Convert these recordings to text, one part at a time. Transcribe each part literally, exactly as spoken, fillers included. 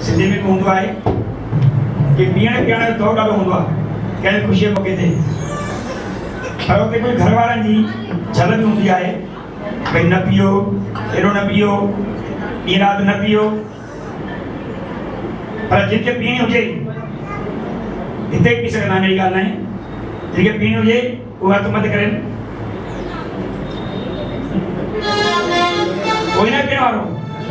सिंधी में हूंदो आहे कि पीअण पीअण जो दौर ॾाढो हूंदो आहे कंहिं ख़ुशीअ मौक़े ते पर उते कोई घर वारनि जी झल बि हूंदी आहे भई न पीओ एॾो न पीओ ॾींहुं राति न पीओ पर जिनखे पीअणी हुजे हिते पी सघंदा आहिनि अहिड़ी ॻाल्हि न आहे जिनखे पीअणी हुजे उहे हथु मथे करे कोई न पीअण वारो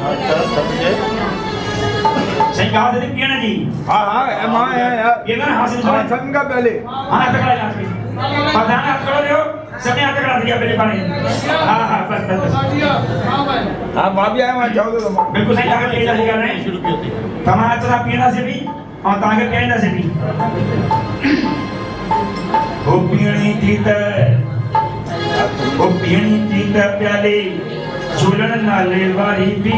सही कहा था पीएण जी हां हां मां ये ना हासिल हां संगा पहले हां तकड़ा लाज में प्रधान हाथ करो लियो सबने हाथ तकड़ा दिया पहले पानी हां हां बस बस हां भाई हां मां भी आया मैं जाओ तो बिल्कुल सही कहा पीएण जी कर रहे हैं शुरू किया तमाम तरह पीएण से भी और ताके पीएण से भी हो पीणी थी त हो पीणी थी त प्याले झूलण नाले वारी पी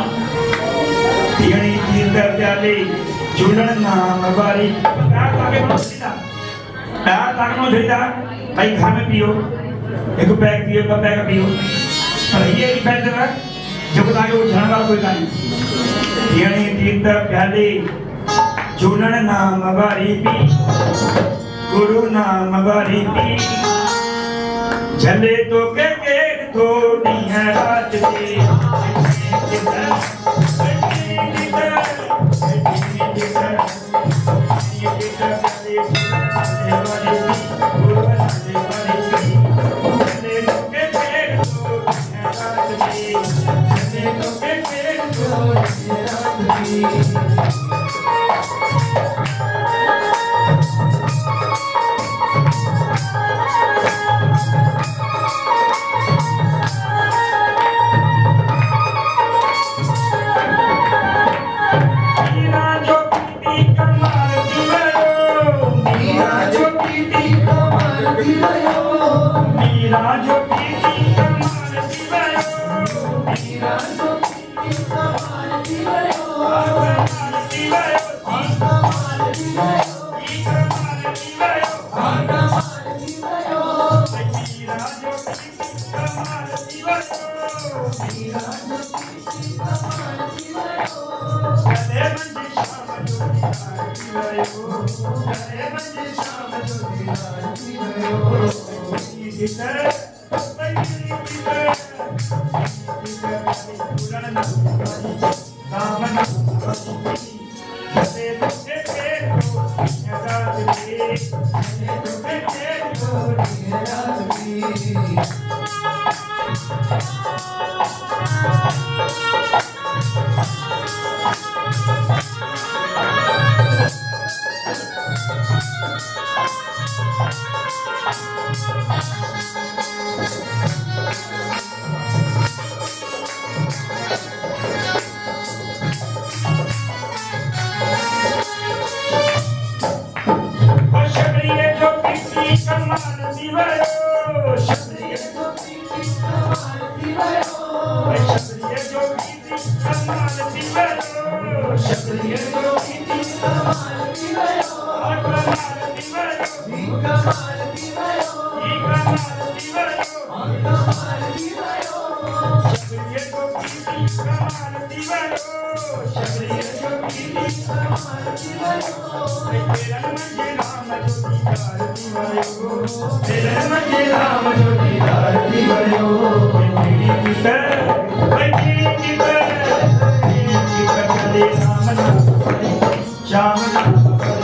पीणी थी त प्याले झूलण नाम वारी का ताके पसीना का ताके नो धरीदा भाई घर में पियो एक पैक पियो ब पैक पियो पर ये ही पैक देना जब ताके वो झलण वाला कोई नहीं पीणी थी त प्याले झूलण नाम वारी पी गुरु नाम वारी पी झले तो के के तो नी है रात दे Shama